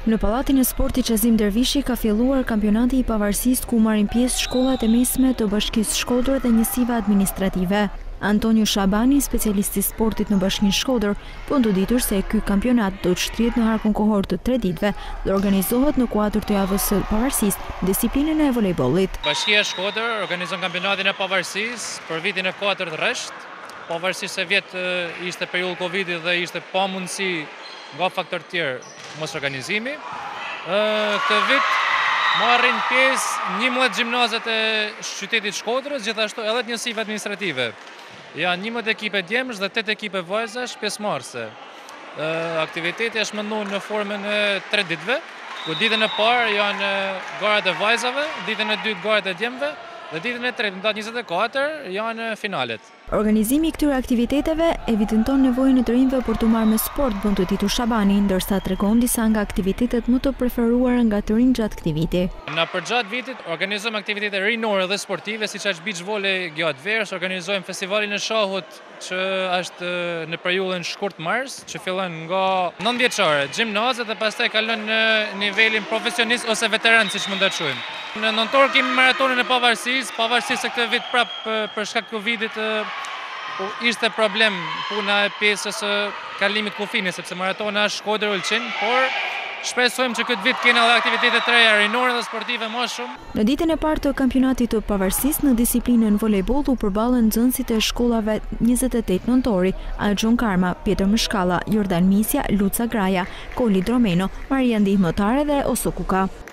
Në Pallatin e Sportit Qazim Dervishi ka filluar kampionati I pavarësisë ku marrin pjesë shkollat e mesme të Bashkisë Shkodër dhe njësive administrative. Antonio Shabani, specialist I sportit në Bashkinë Shkodër, po ndoditur se ky kampionat do të shtrihet në harkun kohor të 3 ditëve dhe organizohet në kuadër të javës së pavarësisë në disiplinën e volejbollit. Bashkia Shkodër organizon kampionatin e pavarësisë për vitin e 4 rresht. Pavarësisht se vjet ishte periudhë Covidit dhe ishte pa mundësi nga faktor tjerë mos organizimi. Këtë vit marrin pjesë 11 gjimnazet e qytetit Shkodrës, gjithashtu edhe të njësive administrative. Janë 11 ekipe djemësh dhe 8 ekipe vajzash pjesëmarrëse. Aktiviteti është menduar në formën e 3 ditëve, ku ditën e parë janë garat e vajzave, ditën e dytë garat e djemëve dhe ditën e tretë, në datë 24, janë finalet. Organizimi I këtyre aktiviteteve evidenton nevojën e të rinjve për të marrë me sport, bën të ditur Shabani, ndërsa tregon disa nga aktivitetet më të preferuara nga të rinj gjatë këtij viti. Në përgjatë vitit organizojmë aktivitete rinore dhe sportive, siç është beach volley gjatë verës, organizojmë festivalin e shahut që është në periudhën shkurt mars, që fillon nga 9 vjeçare, gjimnazet dhe pastaj kalon në nivelin profesionist ose veteran, siç mund ta quajmë. Në nëntor kemi maratonin e pavarësisë se këtë vit prap për shkak të Covidit ishte problem puna e pjesës kalimit kufinit, sepse maratona është Shkodër Ulqin, por shpresojmë që këtë vit kena dhe aktivitete të reja rinore dhe sportive më shumë. Në ditën e parë të kampionatit të pavarësisë në disiplinën volejboll u përballën nxënësit e shkollave 28 nëntori, Alxhon Karma, Pjetër Mëshkalla, Jordan Misja, Luca Graja, Koli Dromeno, Maria Ndihmëtare dhe Oso Kuka.